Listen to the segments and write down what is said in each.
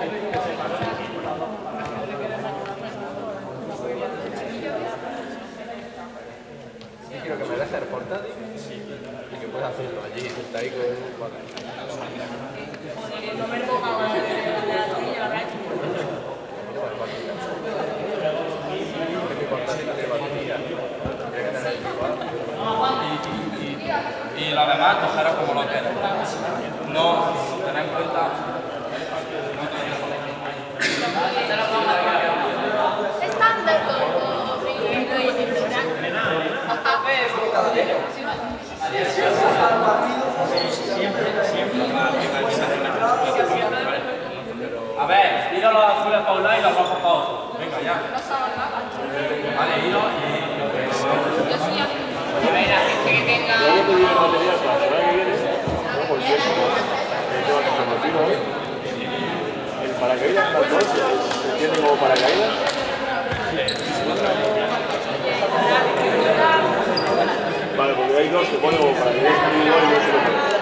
Quiero que me dejes el portátil y que puedas hacerlo allí, está ahí con el No me ponga más de la verdad. Mi portátil no tiene batería. Y lo demás, cogeros como lo queráis. No, tened en cuenta. Estándar A ver, ir a los azules para un lado y los rojos para otro. Venga, ya. Vale, iros a ver, la gente que tenga... Yo voy a pedir baterías para la semana que viene, ¿no? Por cierto, tengo que prometido hoy. El paracaídas natural se entiende como paracaídas. Vale, porque hay dos que ponen como paracaídas individual y no se lo ponen.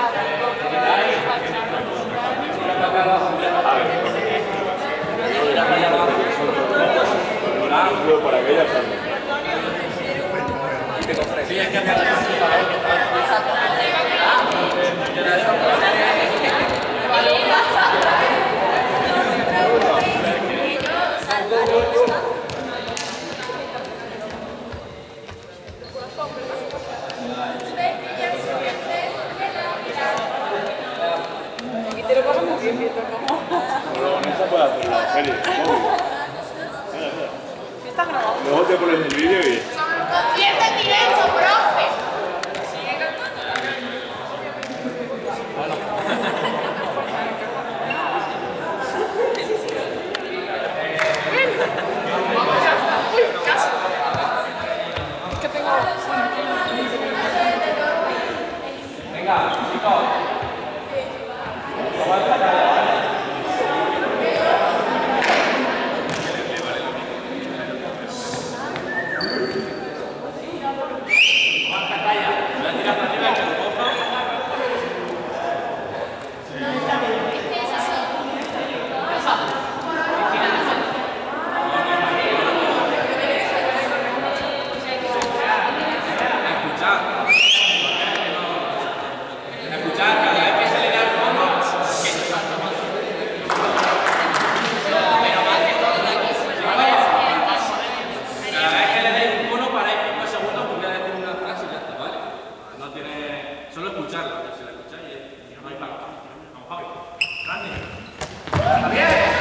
Yo paracaídas también. Sí, es que te lo pago muy bien, como... Pero no se puede hacer la serie. Está grabado. Luego te pones el vídeo y... Concierto en directo, profe. Uy, casi. Es que tengo... venga, chicos. Solo escucharlo, si lo escucháis, no hay para abajo. Vamos, Javi. Grande. ¡Javier!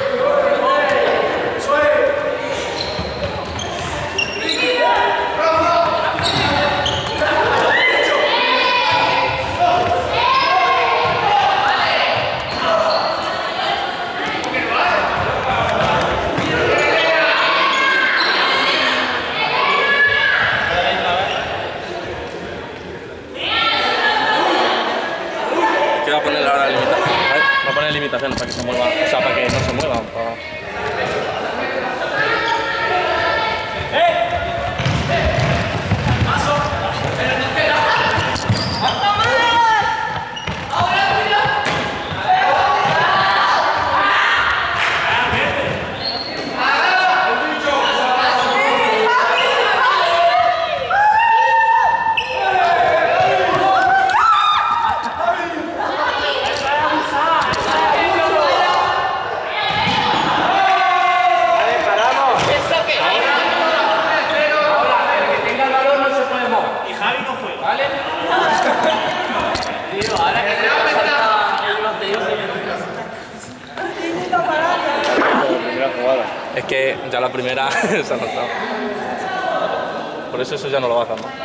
Va a poner ahora limitaciones. Va a poner limitaciones para que se mueva, o sea, para que no se muevan. Es que ya la primera se ha notado. Por eso ya no lo va a hacer más.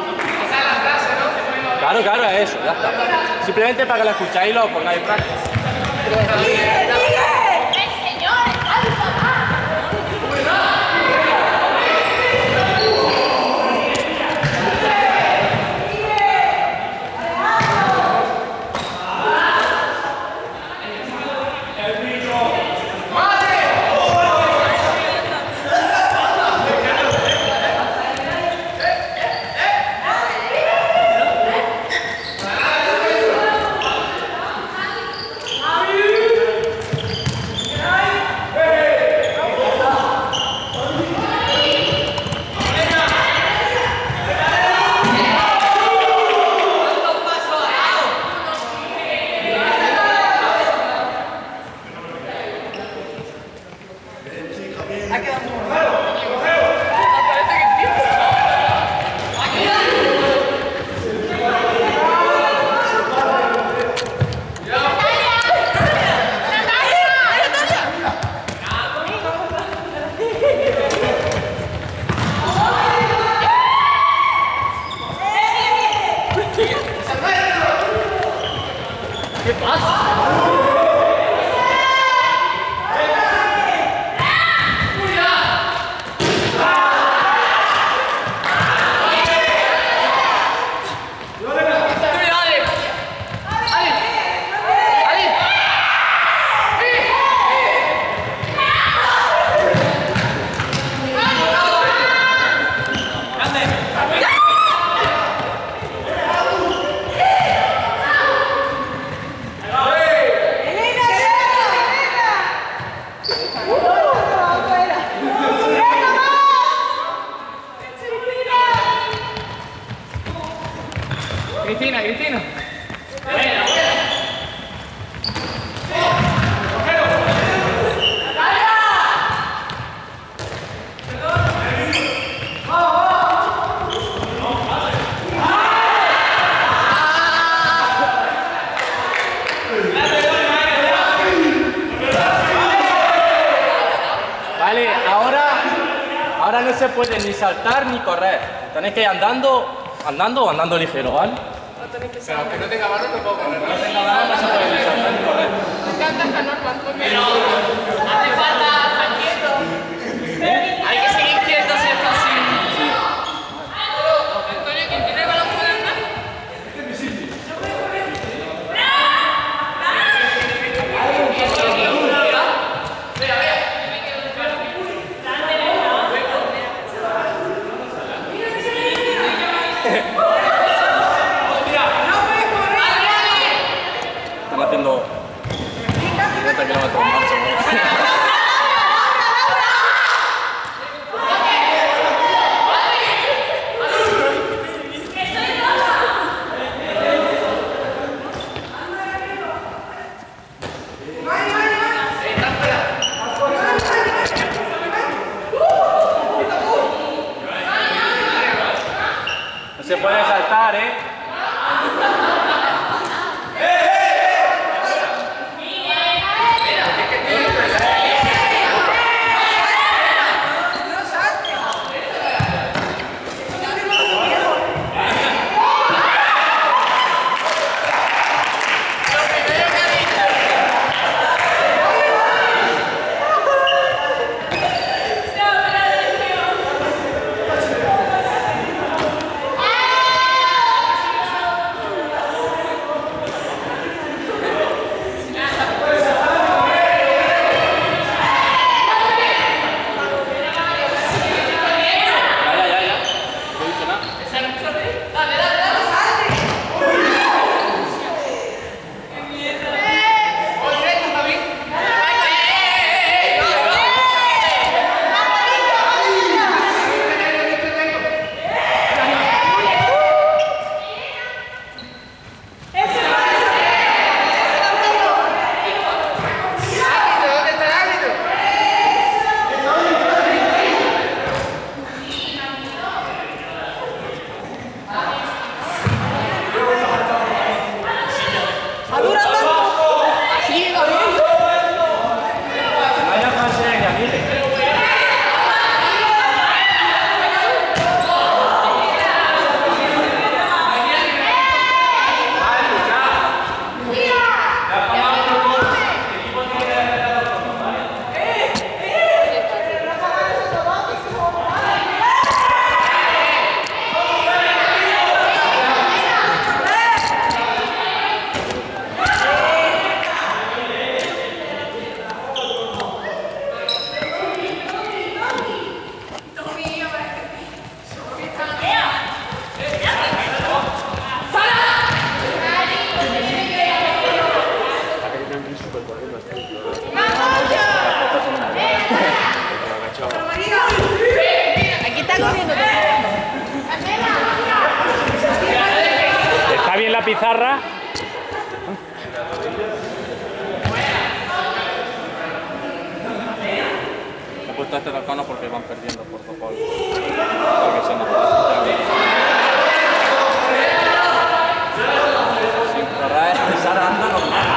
Claro, claro, es eso, ya está. Simplemente para que la escucháis y lo pongáis en práctica. Ahora no se puede ni saltar ni correr. Tenéis que ir andando o andando ligero, ¿vale? Pero aunque no tenga mano no puedo correr. No tenga nada, no se puede ni saltar ni correr. Me encanta esta norma, pero hace falta estar quieto. Hay que seguir quieto si está así. Antonio, ¿quién tiene el balón puede andar? Están haciendo 50 kilómetros en marcha, ¿no? No se puede saltar, ¿eh? Aquí está cogiendo. ¿Está bien la pizarra? He puesto este tocano porque van perdiendo por 2 goles. Porque se nos pasa. Sin correr, Sara anda normal.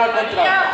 la contra.